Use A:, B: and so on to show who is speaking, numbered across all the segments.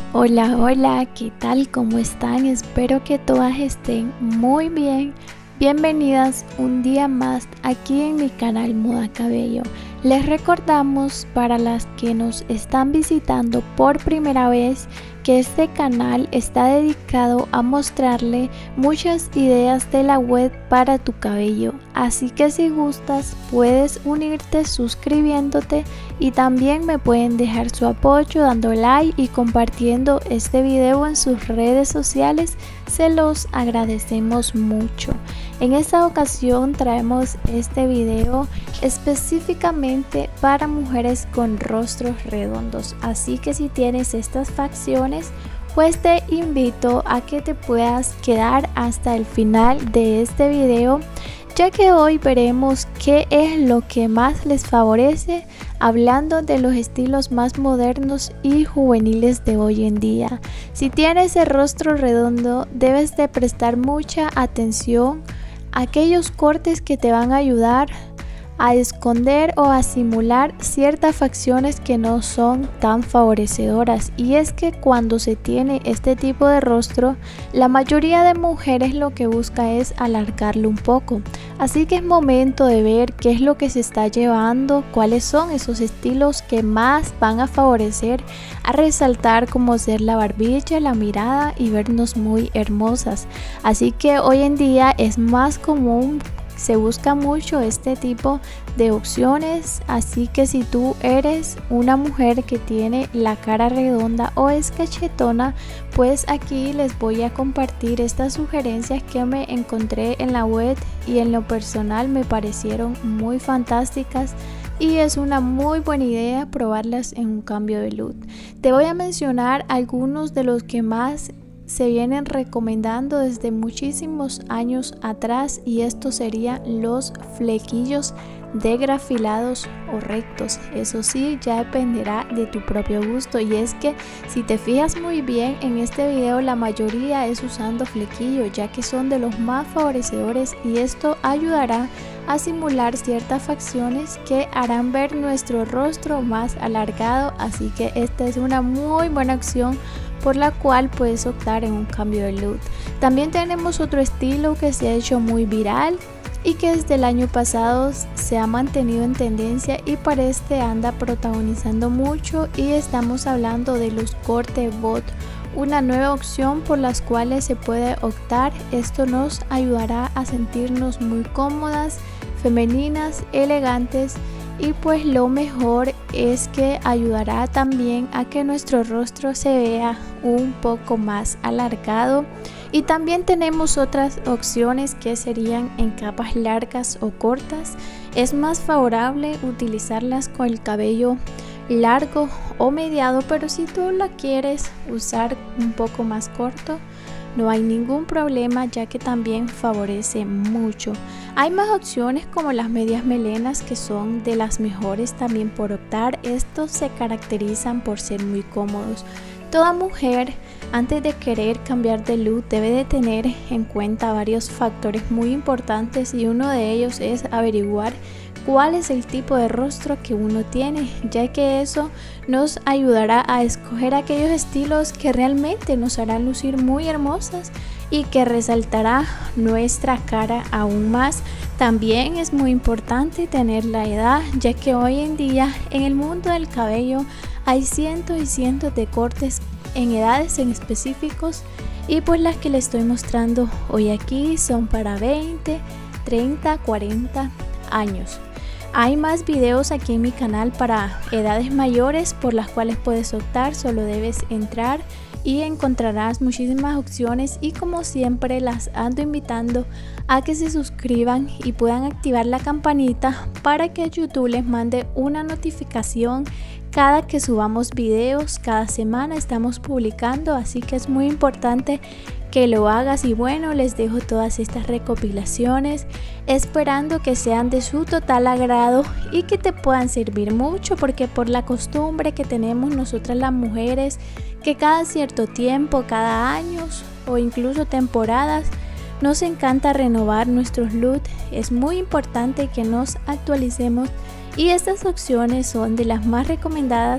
A: Hola, hola, ¿qué tal? ¿Cómo están? Espero que todas estén muy bien. Bienvenidas un día más aquí en mi canal Moda Cabello. Les recordamos para las que nos están visitando por primera vez que este canal está dedicado a mostrarle muchas ideas de la web para tu cabello, así que si gustas puedes unirte suscribiéndote y también me pueden dejar su apoyo dando like y compartiendo este video en sus redes sociales, se los agradecemos mucho. En esta ocasión traemos este video específicamente para mujeres con rostros redondos, así que si tienes estas facciones pues te invito a que te puedas quedar hasta el final de este video, ya que hoy veremos qué es lo que más les favorece hablando de los estilos más modernos y juveniles de hoy en día. Si tienes el rostro redondo debes de prestar mucha atención a aquellos cortes que te van a ayudar a esconder o a simular ciertas facciones que no son tan favorecedoras, y es que cuando se tiene este tipo de rostro la mayoría de mujeres lo que busca es alargarlo un poco, así que es momento de ver qué es lo que se está llevando, cuáles son esos estilos que más van a favorecer a resaltar como ser la barbilla, la mirada y vernos muy hermosas. Así que hoy en día es más común, se busca mucho este tipo de opciones, así que si tú eres una mujer que tiene la cara redonda o es cachetona, pues aquí les voy a compartir estas sugerencias que me encontré en la web y en lo personal me parecieron muy fantásticas y es una muy buena idea probarlas en un cambio de look. Te voy a mencionar algunos de los que más se vienen recomendando desde muchísimos años atrás, y estos serían los flequillos degrafilados o rectos. Eso sí, ya dependerá de tu propio gusto, y es que si te fijas muy bien en este video la mayoría es usando flequillo, ya que son de los más favorecedores y esto ayudará a simular ciertas facciones que harán ver nuestro rostro más alargado, así que esta es una muy buena opción por la cual puedes optar en un cambio de look. También tenemos otro estilo que se ha hecho muy viral y que desde el año pasado se ha mantenido en tendencia y para este anda protagonizando mucho, y estamos hablando de los corte bot, una nueva opción por las cuales se puede optar. Esto nos ayudará a sentirnos muy cómodas, femeninas, elegantes, y pues lo mejor es que ayudará también a que nuestro rostro se vea un poco más alargado. Y también tenemos otras opciones que serían en capas largas o cortas. Es más favorable utilizarlas con el cabello largo o mediado, pero si tú la quieres usar un poco más corto no hay ningún problema, ya que también favorece mucho. Hay más opciones como las medias melenas, que son de las mejores también por optar. Estos se caracterizan por ser muy cómodos. Toda mujer antes de querer cambiar de look debe de tener en cuenta varios factores muy importantes, y uno de ellos es averiguar cuál es el tipo de rostro que uno tiene, ya que eso nos ayudará a escoger aquellos estilos que realmente nos harán lucir muy hermosas y que resaltará nuestra cara aún más. También es muy importante tener la edad, ya que hoy en día en el mundo del cabello hay cientos y cientos de cortes en edades en específicos, y pues las que les estoy mostrando hoy aquí son para 20, 30, 40 años. Hay más videos aquí en mi canal para edades mayores por las cuales puedes optar, solo debes entrar y encontrarás muchísimas opciones, y como siempre las ando invitando a que se suscriban y puedan activar la campanita para que YouTube les mande una notificación cada que subamos videos. Cada semana estamos publicando, así que es muy importante que lo hagas. Y bueno, les dejo todas estas recopilaciones esperando que sean de su total agrado y que te puedan servir mucho, porque por la costumbre que tenemos nosotras las mujeres, que cada cierto tiempo, cada año o incluso temporadas, nos encanta renovar nuestros looks, es muy importante que nos actualicemos, y estas opciones son de las más recomendadas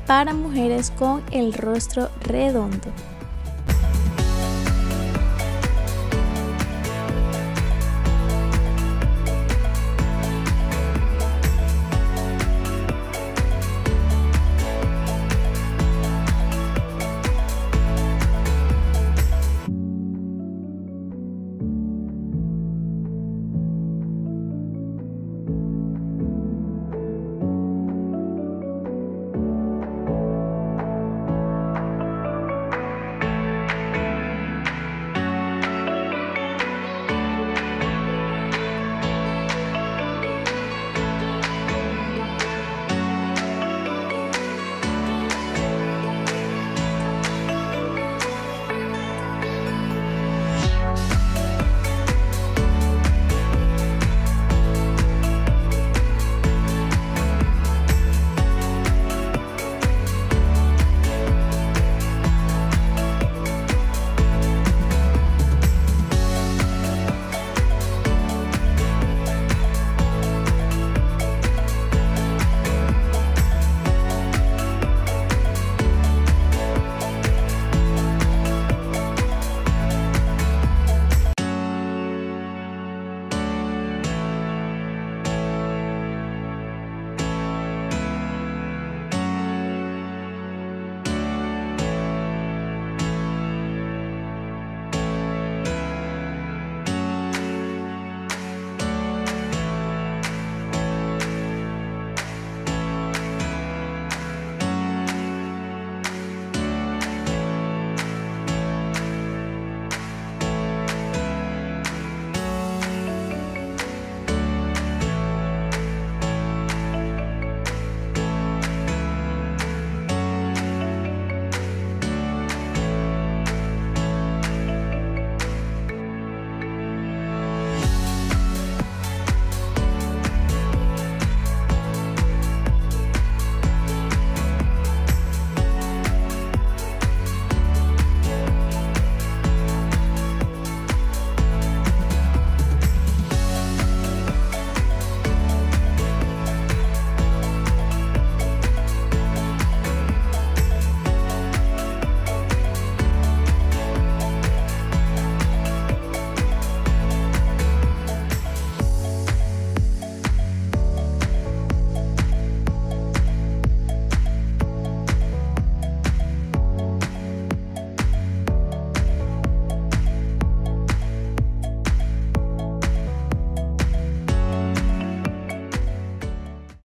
A: para mujeres con el rostro redondo.